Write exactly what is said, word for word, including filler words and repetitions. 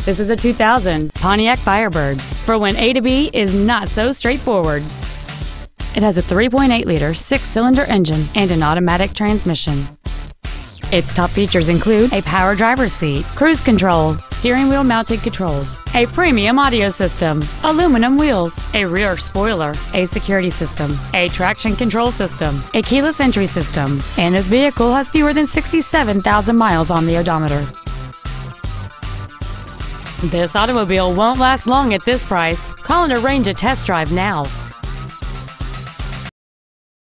This is a two thousand Pontiac Firebird for when A to B is not so straightforward. It has a three point eight liter six-cylinder engine and an automatic transmission. Its top features include a power driver's seat, cruise control, steering wheel mounted controls, a premium audio system, aluminum wheels, a rear spoiler, a security system, a traction control system, a keyless entry system, and this vehicle has fewer than sixty-seven thousand miles on the odometer. This automobile won't last long at this price. Call and arrange a test drive now.